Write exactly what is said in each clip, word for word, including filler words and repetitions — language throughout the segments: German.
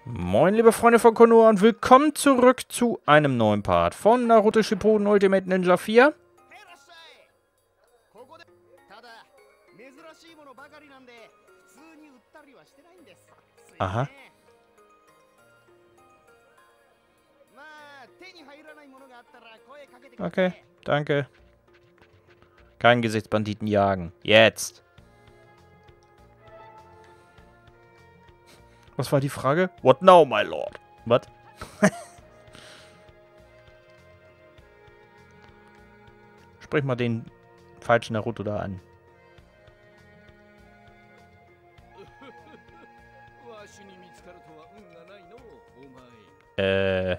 Moin, liebe Freunde von Konoha und willkommen zurück zu einem neuen Part von Naruto Shippuden Ultimate Ninja vier. Aha. Okay, danke. Keinen Gesichtsbanditen jagen. Jetzt. Was war die Frage? What now, my lord? Was? Sprich mal den falschen Naruto da an. Äh.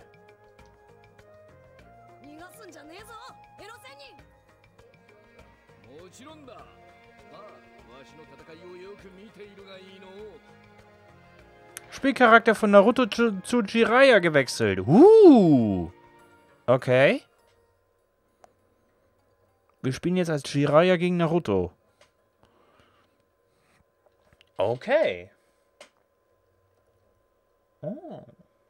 Spielcharakter von Naruto zu, zu Jiraiya gewechselt. Uh. Okay. Wir spielen jetzt als Jiraiya gegen Naruto. Okay. Oh.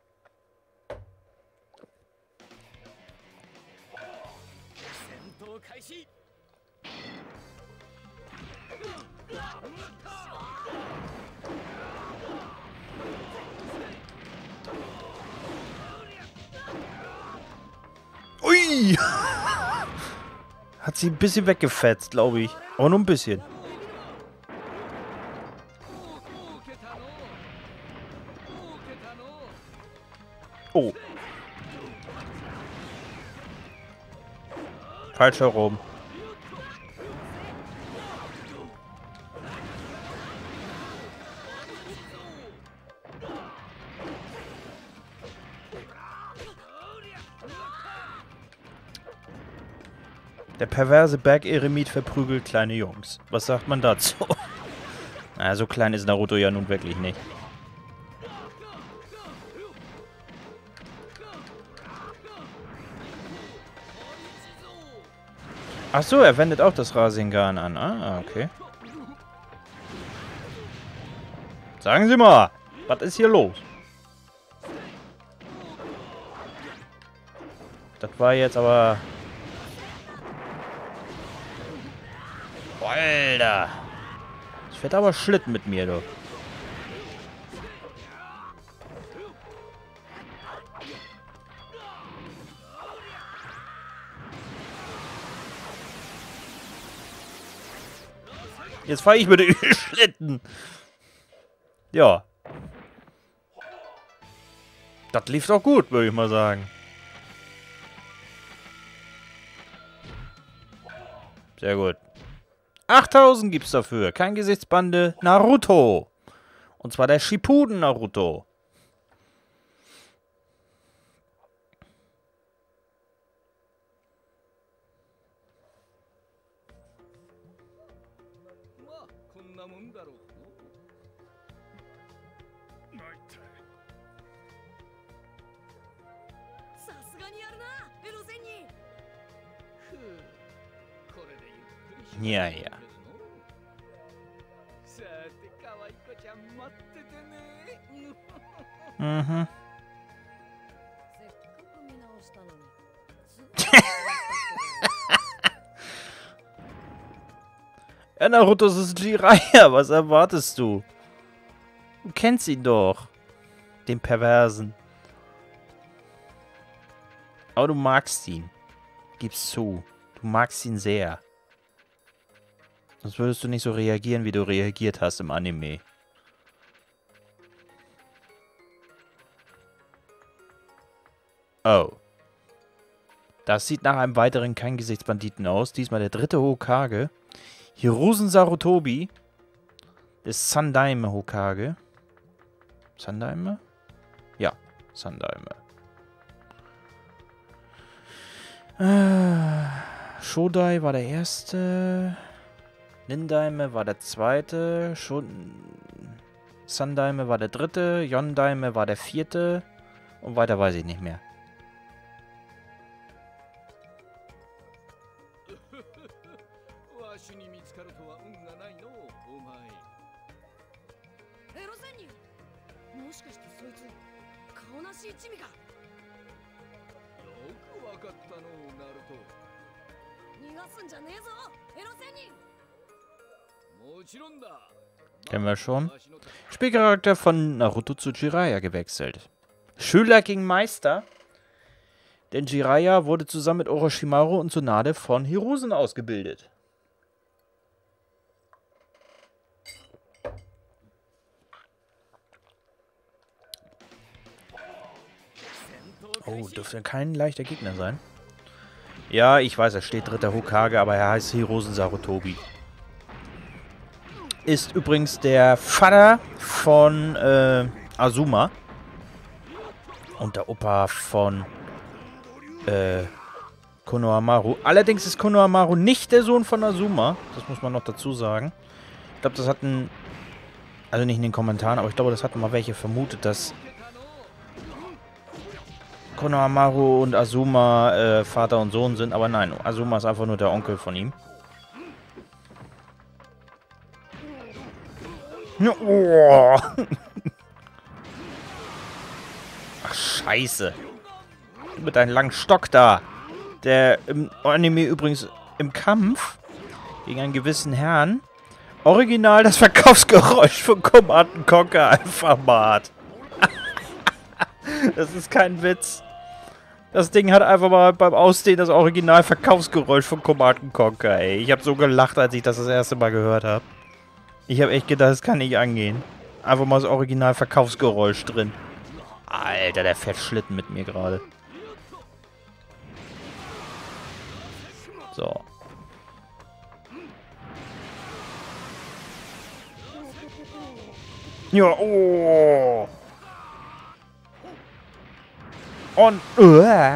Ui! Hat sie ein bisschen weggefetzt, glaube ich. Aber nur ein bisschen. Oh. Falsch herum. Der perverse Bergeremit verprügelt kleine Jungs. Was sagt man dazu? Na, so klein ist Naruto ja nun wirklich nicht. Ach so, er wendet auch das Rasengan an. Ah, okay. Sagen Sie mal, was ist hier los? Das war jetzt aber... Alter. Das fährt aber Schlitten mit mir, du. Jetzt fahre ich mit den Schlitten. Ja. Das lief doch gut, würde ich mal sagen. Sehr gut. achttausend gibt's dafür. Kein Gesichtsbande. Naruto. Und zwar der Shippuden Naruto. Ja, ja. Mhm. Ja, Naruto, das ist Jiraiya. Was erwartest du? Du kennst ihn doch. Den Perversen. Aber du magst ihn. Gib's zu. Du magst ihn sehr. Sonst würdest du nicht so reagieren, wie du reagiert hast im Anime. Oh. Das sieht nach einem weiteren Kein-Gesichtsbanditen aus. Diesmal der dritte Hokage. Hiruzen Sarutobi. Der Sandaime Hokage. Sandaime? Ja, Sandaime. Äh, Shodai war der erste. Nindaime war der zweite. Shon Sandaime war der dritte. Yondaime war der vierte. Und weiter weiß ich nicht mehr. Kennen wir schon. Spielcharakter von Naruto zu Jiraiya gewechselt. Schüler gegen Meister. Denn Jiraiya wurde zusammen mit Orochimaru und Tsunade von Hiruzen ausgebildet. Oh, dürfte kein leichter Gegner sein. Ja, ich weiß, er steht dritter Hokage, aber er heißt Hiruzen Sarutobi. Ist übrigens der Vater von äh, Azuma. Und der Opa von äh, Konohamaru. Allerdings ist Konohamaru nicht der Sohn von Azuma. Das muss man noch dazu sagen. Ich glaube, das hatten... Also nicht in den Kommentaren, aber ich glaube, das hatten mal welche vermutet, dass Konohamaru und Azuma äh, Vater und Sohn sind. Aber nein, Azuma ist einfach nur der Onkel von ihm. Oh. Ach, scheiße. Mit deinem langen Stock da. Der im Anime übrigens im Kampf gegen einen gewissen Herrn original das Verkaufsgeräusch von Command and Conquer einfach mal. Das ist kein Witz. Das Ding hat einfach mal beim Ausdehnen das original Verkaufsgeräusch von Command and Conquer, ey. Ich habe so gelacht, als ich das das erste Mal gehört habe. Ich habe echt gedacht, das kann nicht angehen. Einfach mal das original Verkaufsgeräusch drin. Alter, der fährt Schlitten mit mir gerade. So. Ja, oh. Und, uh.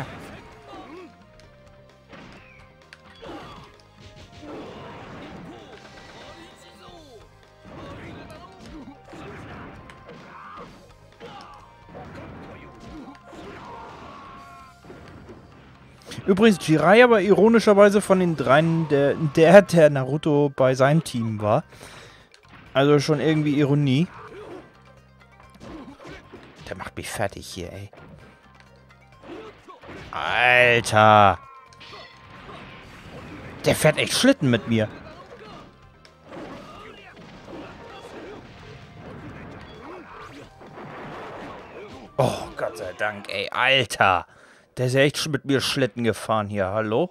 Übrigens, Jiraiya war ironischerweise von den dreien der, der, der Naruto bei seinem Team war. Also schon irgendwie Ironie. Der macht mich fertig hier, ey. Alter. Der fährt echt Schlitten mit mir. Oh, Gott sei Dank, ey. Alter. Der ist ja echt mit mir Schlitten gefahren hier. Hallo?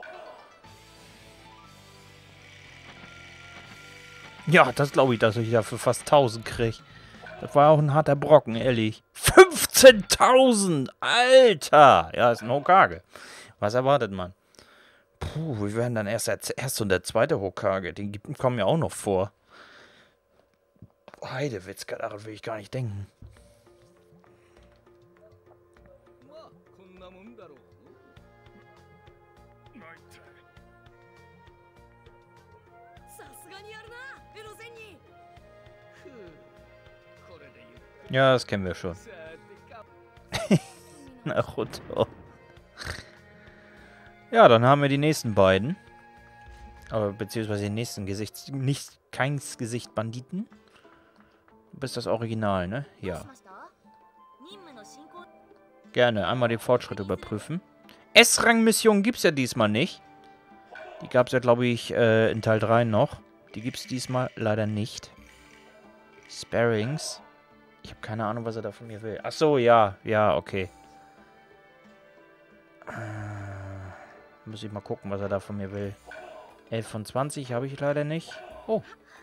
Ja, das glaube ich, dass ich dafür fast tausend kriege. Das war auch ein harter Brocken, ehrlich. fünfzehntausend! Alter! Ja, ist ein Hokage. Was erwartet man? Puh, wir werden dann erst der erste und der zweite Hokage. Die kommen ja auch noch vor. Heidewitzka, daran will ich gar nicht denken. Ja, das kennen wir schon. Naruto. Ja, dann haben wir die nächsten beiden. Aber beziehungsweise den nächsten Gesicht. Nicht keins Gesicht Banditen. Du bist das Original, ne? Ja. Gerne. Einmal den Fortschritt überprüfen. S-Rang-Missionen gibt es ja diesmal nicht. Die gab es ja, glaube ich, äh, in Teil drei noch. Die gibt es diesmal leider nicht. Sparings. Ich habe keine Ahnung, was er da von mir will. Ach so, ja. Ja, okay. Äh, muss ich mal gucken, was er da von mir will. elf von zwanzig habe ich leider nicht. Oh.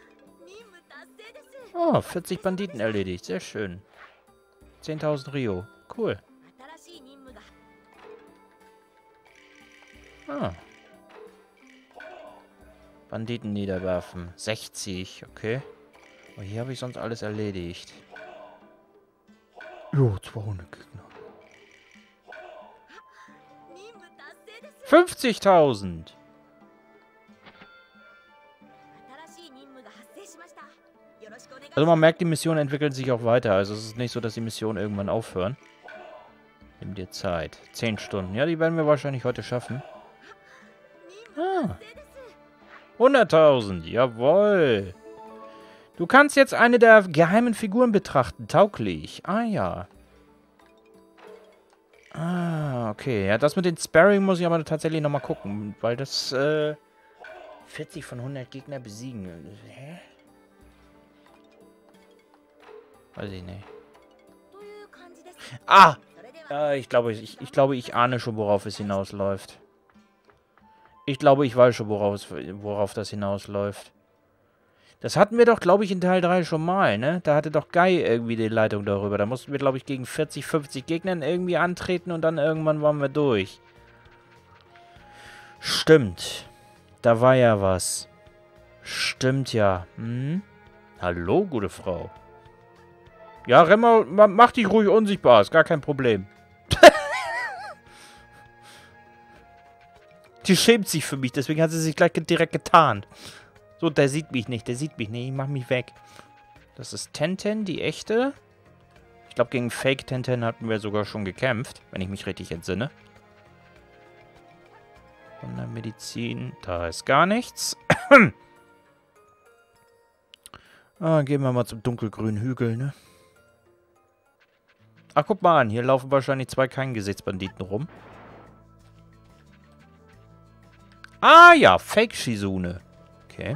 Oh, vierzig Banditen erledigt. Sehr schön. zehntausend Rio. Cool. Ah. Banditen niederwerfen. sechzig, okay. Oh, hier habe ich sonst alles erledigt. Jo, zweihundert Gegner. fünfzigtausend! Also man merkt, die Missionen entwickeln sich auch weiter. Also es ist nicht so, dass die Missionen irgendwann aufhören. Nimm dir Zeit. zehn Stunden. Ja, die werden wir wahrscheinlich heute schaffen. Ah. hunderttausend. Jawohl. Du kannst jetzt eine der geheimen Figuren betrachten. Tauglich. Ah, ja. Ah, okay. Ja, das mit den Sparring muss ich aber tatsächlich nochmal gucken. Weil das, äh... vierzig von hundert Gegner besiegen. Hä? Weiß ich nicht. Ah! Äh, ich glaube, ich, ich glaube, ich ahne schon, worauf es hinausläuft. Ich glaube, ich weiß schon, worauf, worauf das hinausläuft. Das hatten wir doch, glaube ich, in Teil drei schon mal, ne? Da hatte doch Guy irgendwie die Leitung darüber. Da mussten wir, glaube ich, gegen vierzig, fünfzig Gegnern irgendwie antreten und dann irgendwann waren wir durch. Stimmt. Da war ja was. Stimmt ja. Hm? Hallo, gute Frau. Ja, Remmer, mach dich ruhig unsichtbar. Ist gar kein Problem. Die schämt sich für mich, deswegen hat sie sich gleich direkt getarnt. So, der sieht mich nicht, der sieht mich nicht. Ich mach mich weg. Das ist Tenten, die echte. Ich glaube, gegen Fake Tenten hatten wir sogar schon gekämpft, wenn ich mich richtig entsinne. Von der Medizin, da ist gar nichts. Ah, gehen wir mal zum dunkelgrünen Hügel, ne? Ach, guck mal an, hier laufen wahrscheinlich zwei Kein-Gesichtsbanditen rum. Ah ja, Fake Shizune. Okay.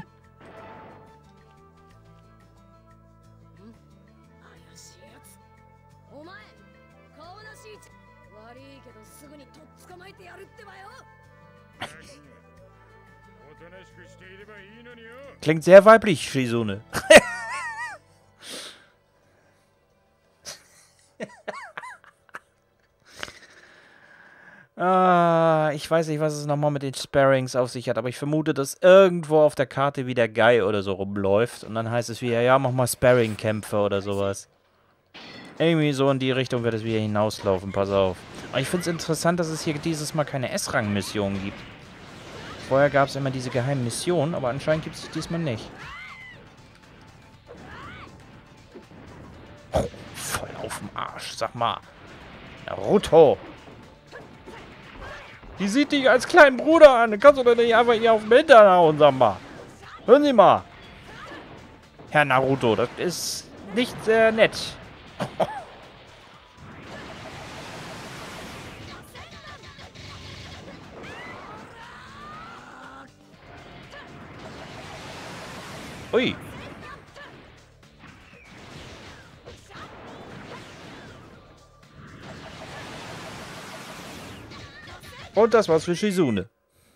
Klingt sehr weiblich, Shizune. Ah, ich weiß nicht, was es nochmal mit den Sparrings auf sich hat, aber ich vermute, dass irgendwo auf der Karte wieder Guy oder so rumläuft. Und dann heißt es wieder, ja, mach mal Sparring-Kämpfe oder sowas. Irgendwie so in die Richtung wird es wieder hinauslaufen, pass auf. Aber ich finde es interessant, dass es hier dieses Mal keine S-Rang-Mission gibt. Vorher gab es immer diese geheimen Missionen, aber anscheinend gibt es sie diesmal nicht. Oh, voll auf dem Arsch, sag mal. Naruto! Die sieht dich als kleinen Bruder an. Dann kannst du doch nicht einfach hier auf den Hintern hauen, sag mal. Hören Sie mal. Herr Naruto, das ist nicht sehr nett. Ui. Und das war's für Shizune.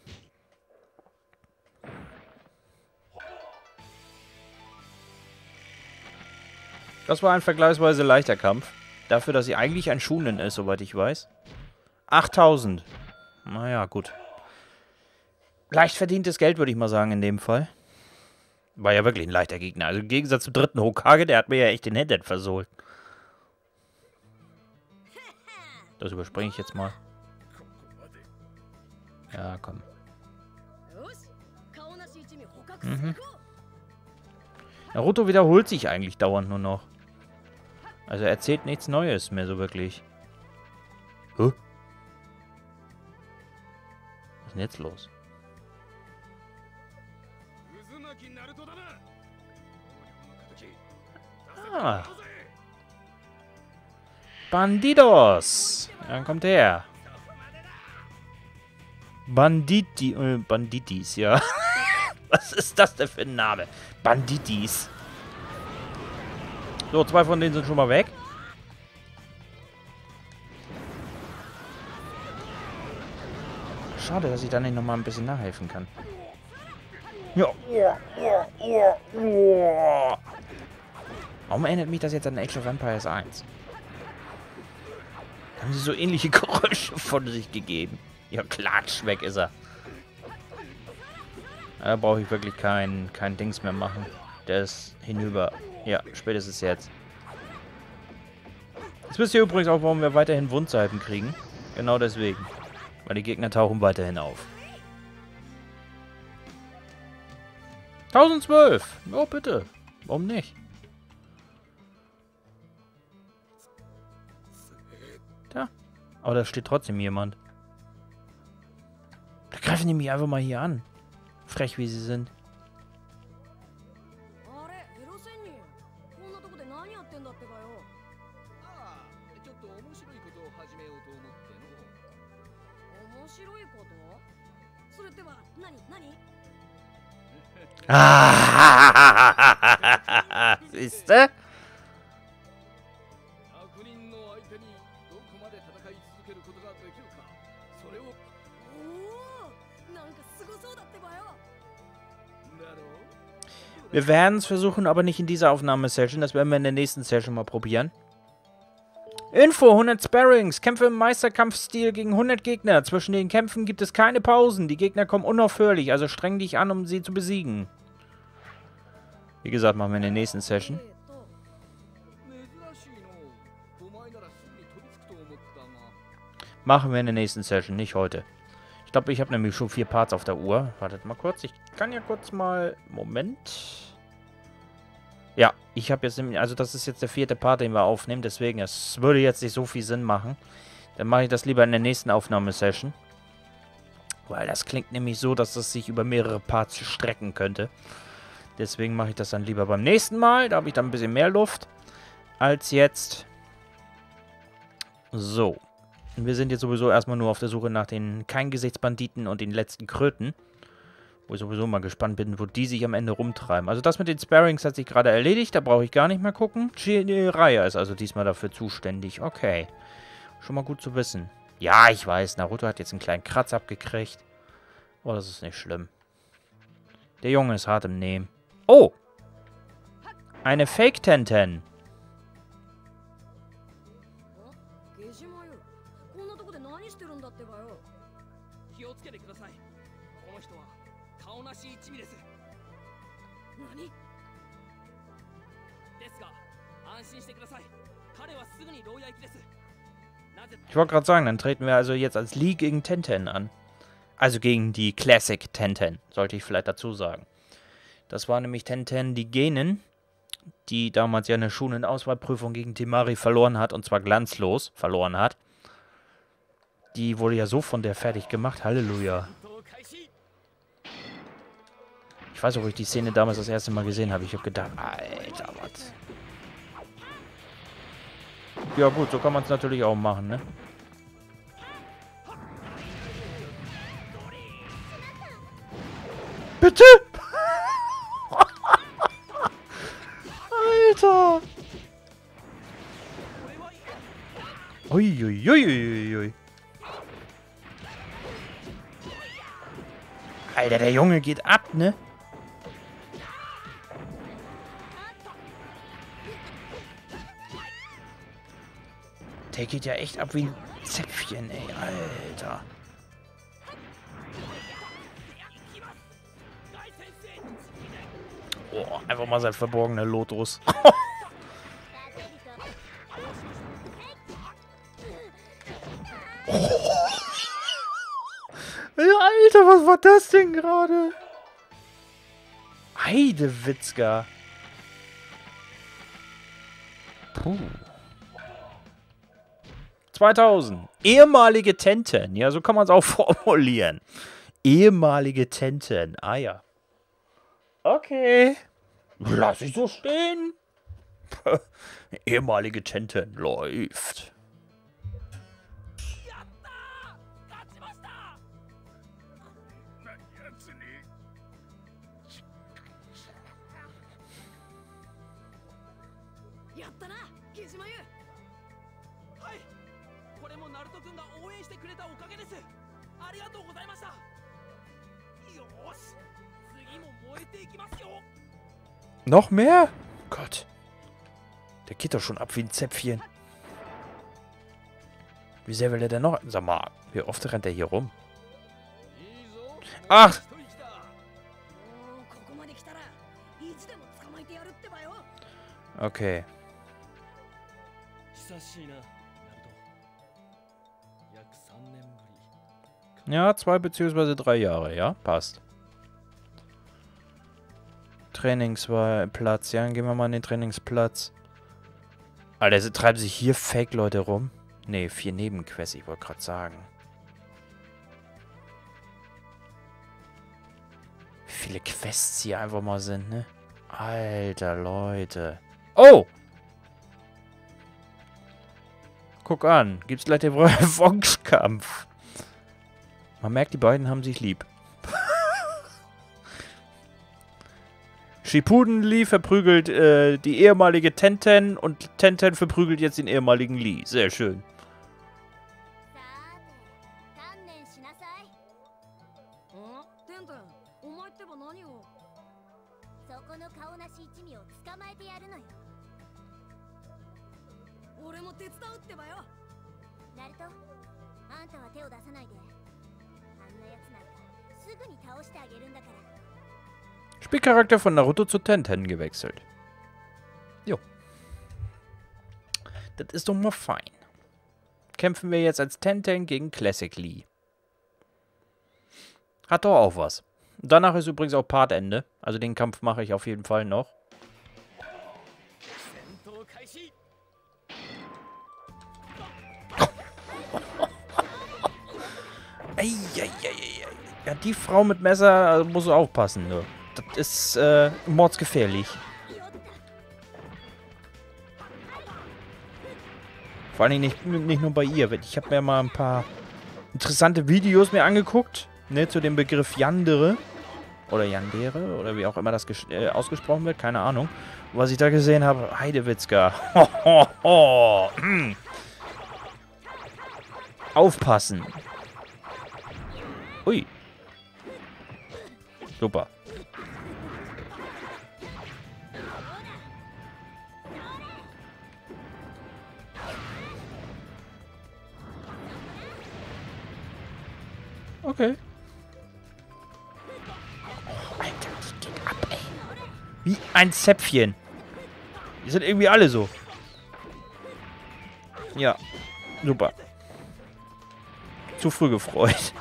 Das war ein vergleichsweise leichter Kampf. Dafür, dass sie eigentlich ein Shunen ist, soweit ich weiß. achttausend. Naja, gut. Leicht verdientes Geld, würde ich mal sagen, in dem Fall. War ja wirklich ein leichter Gegner. Also im Gegensatz zum dritten Hokage, der hat mir ja echt den Hintern versohlt. Das überspringe ich jetzt mal. Ja, komm. Mhm. Naruto wiederholt sich eigentlich dauernd nur noch. Also er erzählt nichts Neues mehr so wirklich. Huh? Was ist denn jetzt los? Ah. Bandidos! Ja, dann kommt her. Banditi, äh, Banditis, ja. Was ist das denn für ein Name? Banditis. So, zwei von denen sind schon mal weg. Schade, dass ich da nicht nochmal ein bisschen nachhelfen kann. Ja. Warum erinnert mich das jetzt an Age of Empires eins? Da haben sie so ähnliche Geräusche von sich gegeben. Ja, klatsch, weg ist er. Da brauche ich wirklich kein, kein Dings mehr machen. Der ist hinüber. Ja, spätestens jetzt. Jetzt wisst ihr übrigens auch, warum wir weiterhin Wundsalben kriegen. Genau deswegen. Weil die Gegner tauchen weiterhin auf. tausendzwölf! Oh, bitte. Warum nicht? Da. Aber da steht trotzdem jemand. Da greifen die mich einfach mal hier an. Frech, wie sie sind. Ah, siehste? Wir werden es versuchen, aber nicht in dieser Aufnahmesession. Das werden wir in der nächsten Session mal probieren. Info, hundert Sparrings. Kämpfe im Meisterkampfstil gegen hundert Gegner. Zwischen den Kämpfen gibt es keine Pausen. Die Gegner kommen unaufhörlich, also streng dich an, um sie zu besiegen. Wie gesagt, machen wir in der nächsten Session. Machen wir in der nächsten Session, nicht heute. Ich glaube, ich habe nämlich schon vier Parts auf der Uhr. Wartet mal kurz. Ich kann ja kurz mal... Moment. Ja, ich habe jetzt... Also das ist jetzt der vierte Part, den wir aufnehmen. Deswegen, es würde jetzt nicht so viel Sinn machen. Dann mache ich das lieber in der nächsten Aufnahmesession. Weil das klingt nämlich so, dass das sich über mehrere Parts strecken könnte. Deswegen mache ich das dann lieber beim nächsten Mal. Da habe ich dann ein bisschen mehr Luft. Als jetzt. So. Wir sind jetzt sowieso erstmal nur auf der Suche nach den Kein-Gesichtsbanditen und den letzten Kröten. Wo ich sowieso mal gespannt bin, wo die sich am Ende rumtreiben. Also das mit den Sparrings hat sich gerade erledigt. Da brauche ich gar nicht mehr gucken. Jiraiya ist also diesmal dafür zuständig. Okay. Schon mal gut zu wissen. Ja, ich weiß. Naruto hat jetzt einen kleinen Kratz abgekriegt. Aber das ist nicht schlimm. Der Junge ist hart im Nehmen. Oh! Eine Fake-Tenten. Ich wollte gerade sagen, dann treten wir also jetzt als Lee gegen Tenten an. Also gegen die Classic Tenten, sollte ich vielleicht dazu sagen. Das war nämlich Tenten die Genin, die damals ja eine Schulen-Auswahlprüfung gegen Temari verloren hat, und zwar glanzlos verloren hat. Die wurde ja so von der fertig gemacht. Halleluja. Ich weiß auch, wo ich die Szene damals das erste Mal gesehen habe. Ich habe gedacht, Alter, was? Ja gut, so kann man es natürlich auch machen, ne? Bitte? Alter! Uiuiuiui. Alter, der Junge geht ab, ne? Der geht ja echt ab wie ein Zäpfchen, ey, Alter. Oh, einfach mal sein verborgener Lotus. Alter, was war das denn gerade? Heidewitzka. Puh. zweitausend. Ehemalige Tenten. Ja, so kann man es auch formulieren. Ehemalige Tenten. Ah ja. Okay. Lass ich so stehen. Ehemalige Tenten. Läuft. Noch mehr? Gott. Der geht doch schon ab wie ein Zäpfchen. Wie sehr will er denn noch? Sag mal, wie oft rennt er hier rum? Ach! Okay. Ja, zwei beziehungsweise drei Jahre, ja? Passt. Trainingsplatz. Ja, dann gehen wir mal an den Trainingsplatz. Alter, sie treiben sich hier Fake-Leute rum. Ne, vier Nebenquests, ich wollte gerade sagen. Wie viele Quests hier einfach mal sind, ne? Alter, Leute. Oh! Guck an, gibt's gleich den Revanche-Kampf. Man merkt, die beiden haben sich lieb. Shippuden Lee verprügelt äh, die ehemalige Tenten und Tenten verprügelt jetzt den ehemaligen Lee. Sehr schön. Spielcharakter von Naruto zu Tenten gewechselt. Jo. Das ist doch mal fein. Kämpfen wir jetzt als Tenten gegen Classic Lee. Hat doch auch was. Danach ist übrigens auch Partende. Also den Kampf mache ich auf jeden Fall noch. Eieieiei. Ja, die Frau mit Messer muss aufpassen. Ne? Das ist äh, mordsgefährlich. Vor allem nicht, nicht nur bei ihr. Ich habe mir mal ein paar interessante Videos mir angeguckt. Ne, zu dem Begriff Yandere. Oder Yandere. Oder wie auch immer das äh, ausgesprochen wird. Keine Ahnung. Was ich da gesehen habe. Heidewitzka. Ho, ho, ho. Hm. Aufpassen. Ui. Super. Okay. Oh, Alter, die geht ab, ey. Wie ein Zäpfchen. Die sind irgendwie alle so. Ja. Super. Zu früh gefreut.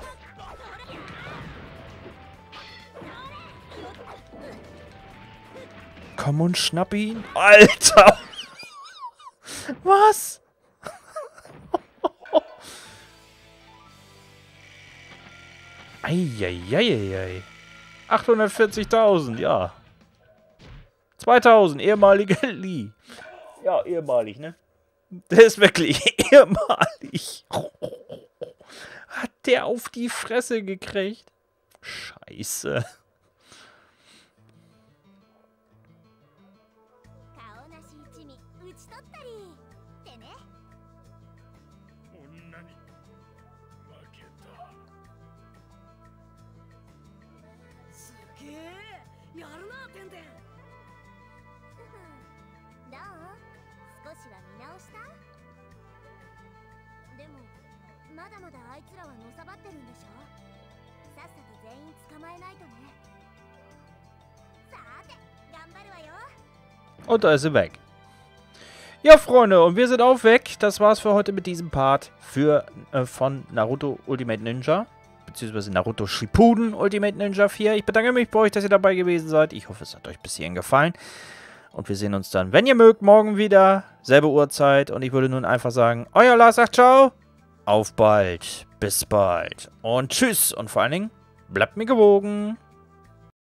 Komm und schnapp ihn. Alter! Was? Eieieiei. achthundertvierzigtausend, ja. zweitausend, ehemalige Lee. Ja, ehemalig, ne? Der ist wirklich ehemalig. Hat der auf die Fresse gekriegt? Scheiße. Und da ist sie weg. Ja, Freunde, und wir sind auch weg. Das war's für heute mit diesem Part für, äh, von Naruto Ultimate Ninja. Beziehungsweise Naruto Shippuden Ultimate Ninja vier. Ich bedanke mich bei euch, dass ihr dabei gewesen seid. Ich hoffe, es hat euch bis hierhin gefallen. Und wir sehen uns dann, wenn ihr mögt, morgen wieder. Selbe Uhrzeit. Und ich würde nun einfach sagen, euer Lars sagt ciao. Auf bald. Bis bald. Und tschüss. Und vor allen Dingen, bleibt mir gewogen.